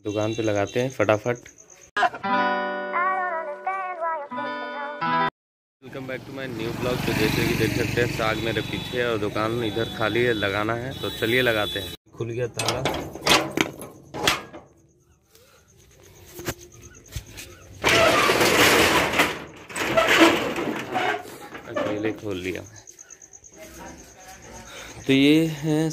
दुकान पे लगाते हैं फटाफट। Welcome back to my new blog. तो जैसे कि देख सकते हैं साग मेरे पीछे और दुकान इधर खाली है, लगाना है तो चलिए लगाते हैं। खुल गया ताला, अकेले खोल लिया। तो ये हैं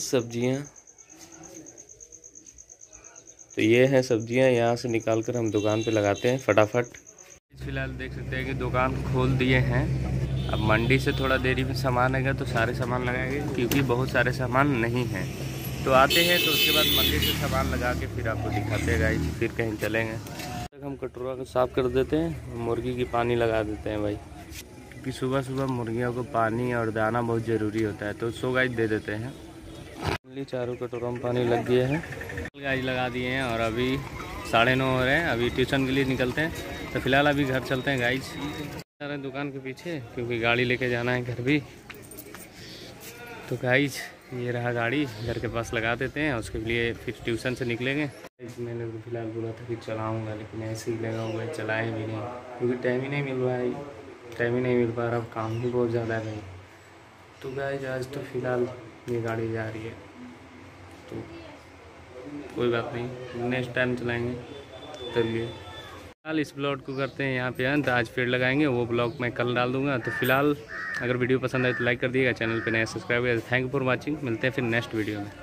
सब्जियां, यहाँ से निकाल कर हम दुकान पे लगाते हैं फटाफट। फिलहाल देख सकते हैं कि दुकान खोल दिए हैं। अब मंडी से थोड़ा देरी में सामान आएगा तो सारे सामान लगाएंगे, क्योंकि बहुत सारे सामान नहीं हैं। तो आते हैं तो उसके बाद मंडी से सामान लगा के फिर आपको दिखाते हैं गाइस, फिर कहीं चलेंगे। तक हम कटोरा को साफ़ कर देते हैं, मुर्गी की पानी लगा देते हैं भाई, क्योंकि सुबह सुबह मुर्गियों को पानी और दाना बहुत ज़रूरी होता है। तो सो गाइस दे देते हैं। चारों कटोरों में पानी लग गया है, गाइस लगा दिए हैं। और अभी 9:30 हो रहे हैं, अभी ट्यूशन के लिए निकलते हैं। तो फिलहाल अभी घर चलते हैं गाइस, सारे दुकान के पीछे, क्योंकि गाड़ी लेके जाना है घर भी। तो गाइस ये रहा गाड़ी, घर के पास लगा देते हैं, उसके लिए फिर ट्यूशन से निकलेंगे। मैंने तो फिलहाल बोला था कि चलाऊँगा, लेकिन ऐसे ही लगा हुआ है, चलाए भी नहीं, क्योंकि टाइम ही नहीं मिल रहा है। टाइम ही नहीं मिल पा रहा, अब काम भी बहुत ज़्यादा है। तो गाइस आज तो फिलहाल ये गाड़ी जा रही है, तो कोई बात नहीं, नेक्स्ट टाइम चलाएँगे। चलिए फिलहाल इस ब्लॉग को करते हैं यहाँ पे अंत। आज पेड़ लगाएंगे, वो ब्लॉग मैं कल डाल दूंगा। तो फिलहाल अगर वीडियो पसंद आए तो लाइक कर दिएगा, चैनल पे नया सब्सक्राइब करिएगा। थैंक यू फॉर वाचिंग, मिलते हैं फिर नेक्स्ट वीडियो में।